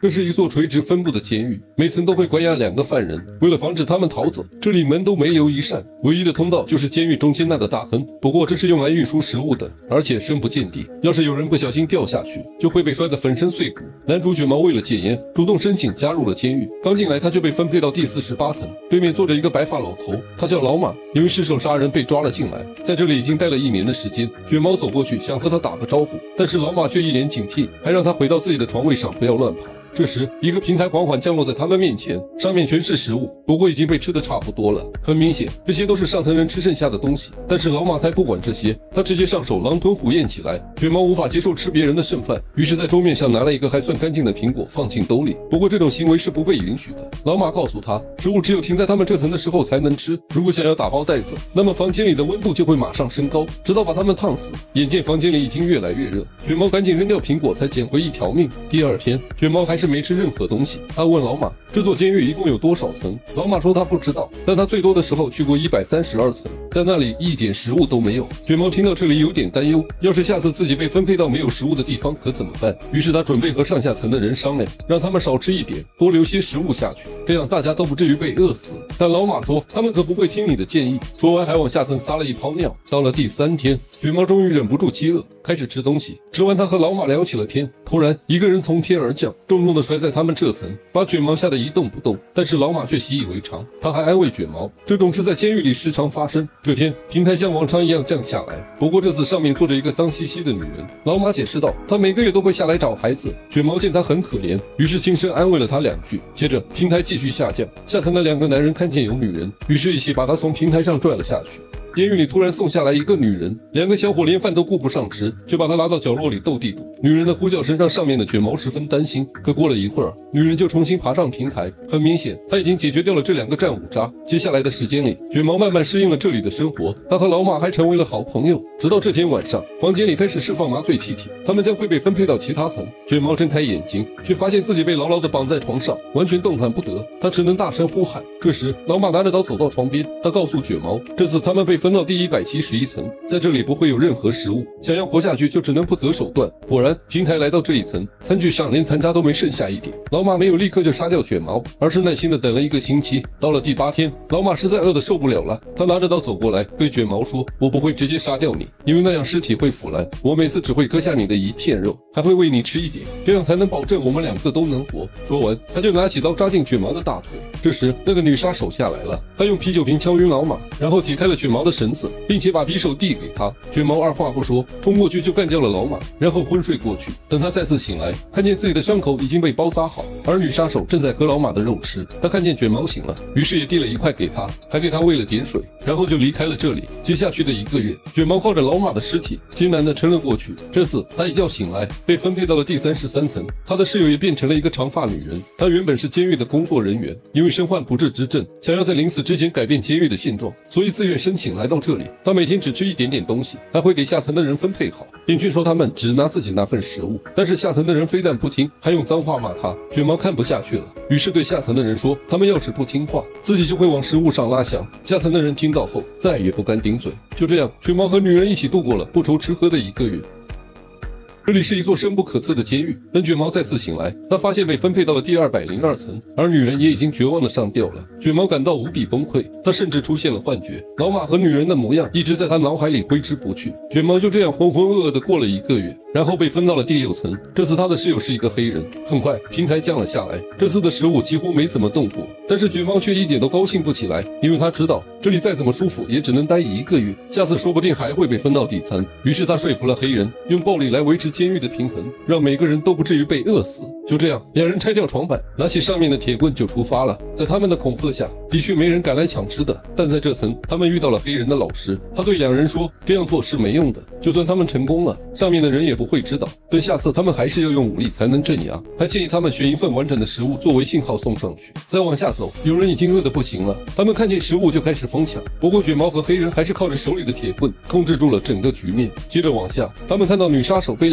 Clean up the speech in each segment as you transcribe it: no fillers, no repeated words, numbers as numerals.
这是一座垂直分布的监狱，每层都会关押2个犯人。为了防止他们逃走，这里门都没留一扇，唯一的通道就是监狱中间那个大坑。不过这是用来运输食物的，而且深不见底，要是有人不小心掉下去，就会被摔得粉身碎骨。男主卷毛为了戒烟，主动申请加入了监狱。刚进来他就被分配到第48层，对面坐着一个白发老头，他叫老马，因为失手杀人被抓了进来，在这里已经待了1年的时间。卷毛走过去想和他打个招呼，但是老马却一脸警惕，还让他回到自己的床位上，不要乱跑。这时，一个平台缓缓降落在他们面前，上面全是食物，不过已经被吃得差不多了。很明显，这些都是上层人吃剩下的东西。但是老马才不管这些，他直接上手狼吞虎咽起来。卷毛无法接受吃别人的剩饭，于是在桌面上拿了一个还算干净的苹果放进兜里。不过这种行为是不被允许的。老马告诉他，食物只有停在他们这层的时候才能吃，如果想要打包带走，那么房间里的温度就会马上升高，直到把他们烫死。眼见房间里已经越来越热，卷毛赶紧扔掉苹果，才捡回一条命。第二天，卷毛还是没吃任何东西。他问老马，这座监狱一共有多少层？老马说他不知道，但他最多的时候去过132层，在那里一点食物都没有。卷毛听到这里有点担忧，要是下次自己被分配到没有食物的地方可怎么办？于是他准备和上下层的人商量，让他们少吃一点，多留些食物下去，这样大家都不至于被饿死。但老马说他们可不会听你的建议，说完还往下层撒了一泡尿。到了第3天，卷毛终于忍不住饥饿，开始吃东西。吃完他和老马聊起了天，突然一个人从天而降，重重的摔在他们这层，把卷毛吓得一动不动。但是老马却习以为常，他还安慰卷毛，这种事在监狱里时常发生。这天平台像往常一样降下来，不过这次上面坐着一个脏兮兮的女人。老马解释道，他每个月都会下来找孩子。卷毛见他很可怜，于是轻声安慰了他2句。接着平台继续下降，下层的2个男人看见有女人，于是一起把她从平台上拽了下去。监狱里突然送下来一个女人，2个小伙连饭都顾不上吃，就把她拉到角落里斗地主。女人的呼叫声让上面的卷毛十分担心。可过了一会儿，女人就重新爬上平台，很明显，她已经解决掉了这2个战五渣。接下来的时间里，卷毛慢慢适应了这里的生活，他和老马还成为了好朋友。直到这天晚上，房间里开始释放麻醉气体，他们将会被分配到其他层。卷毛睁开眼睛，却发现自己被牢牢地绑在床上，完全动弹不得，他只能大声呼喊。这时，老马拿着刀走到床边，他告诉卷毛，这次他们被分到第171层，在这里不会有任何食物，想要活下去就只能不择手段。果然，平台来到这一层，餐具上连残渣都没剩下一点。老马没有立刻就杀掉卷毛，而是耐心地等了1个星期。到了第8天，老马实在饿得受不了了，他拿着刀走过来，对卷毛说，我不会直接杀掉你，因为那样尸体会腐烂，我每次只会割下你的一片肉，还会喂你吃一点，这样才能保证我们2个都能活。说完，他就拿起刀扎进卷毛的大腿。这时，那个女杀手下来了，她用啤酒瓶敲晕老马，然后解开了卷毛的绳子，并且把匕首递给他。卷毛二话不说，冲过去就干掉了老马，然后昏睡过去。等他再次醒来，看见自己的伤口已经被包扎好，而女杀手正在割老马的肉吃。他看见卷毛醒了，于是也递了1块给他，还给他喂了点水，然后就离开了这里。接下去的1个月，卷毛靠着老马的尸体艰难地撑了过去。这次他一觉醒来，被分配到了第33层，他的室友也变成了一个长发女人。她原本是监狱的工作人员，因为身患不治之症，想要在临死之前改变监狱的现状，所以自愿申请来到这里。他每天只吃一点点东西，还会给下层的人分配好，并劝说他们只拿自己那份食物。但是下层的人非但不听，还用脏话骂他。卷毛看不下去了，于是对下层的人说，他们要是不听话，自己就会往食物上拉翔。下层的人听到后再也不敢顶嘴。就这样，卷毛和女人一起度过了不愁吃喝的1个月。这里是一座深不可测的监狱。等卷毛再次醒来，他发现被分配到了第202层，而女人也已经绝望地上吊了。卷毛感到无比崩溃，他甚至出现了幻觉，老马和女人的模样一直在他脑海里挥之不去。卷毛就这样浑浑噩噩地过了1个月，然后被分到了第6层。这次他的室友是一个黑人。很快，平台降了下来，这次的食物几乎没怎么动过，但是卷毛却一点都高兴不起来，因为他知道这里再怎么舒服也只能待1个月，下次说不定还会被分到底层。于是他说服了黑人，用暴力来维持监狱的平衡，让每个人都不至于被饿死。就这样，2人拆掉床板，拿起上面的铁棍就出发了。在他们的恐吓下，的确没人敢来抢吃的。但在这层，他们遇到了黑人的老师，他对2人说，这样做是没用的，就算他们成功了，上面的人也不会知道，对下次他们还是要用武力才能镇压。还建议他们选一份完整的食物作为信号送上去。再往下走，有人已经饿得不行了，他们看见食物就开始疯抢。不过卷毛和黑人还是靠着手里的铁棍控制住了整个局面。接着往下，他们看到女杀手被2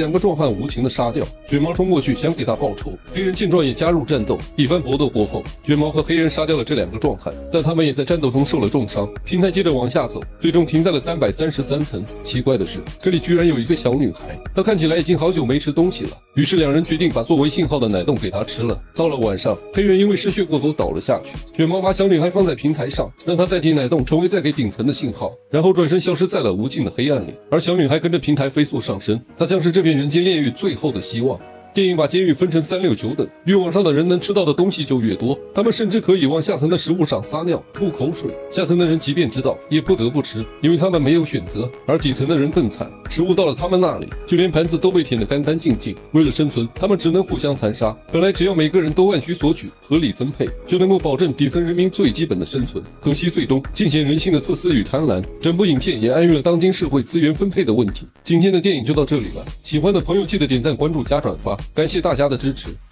两个壮汉无情的杀掉。卷毛冲过去想给他报仇，黑人见状也加入战斗。一番搏斗过后，卷毛和黑人杀掉了这两个壮汉，但他们也在战斗中受了重伤。平台接着往下走，最终停在了333层。奇怪的是，这里居然有一个小女孩，她看起来已经好久没吃东西了。于是两人决定把作为信号的奶冻给她吃了。到了晚上，黑人因为失血过多倒了下去，卷毛把小女孩放在平台上，让她代替奶冻成为带给顶层的信号，然后转身消失在了无尽的黑暗里。而小女孩跟着平台飞速上升，她将是这片人间炼狱最后的希望。电影把监狱分成3、6、9等，越往上的人能吃到的东西就越多，他们甚至可以往下层的食物上撒尿、吐口水。下层的人即便知道，也不得不吃，因为他们没有选择。而底层的人更惨，食物到了他们那里，就连盘子都被舔得干干净净。为了生存，他们只能互相残杀。本来只要每个人都按需索取、合理分配，就能够保证底层人民最基本的生存。可惜最终尽显人性的自私与贪婪。整部影片也暗喻了当今社会资源分配的问题。今天的电影就到这里了，喜欢的朋友记得点赞、关注、加转发。感谢大家的支持。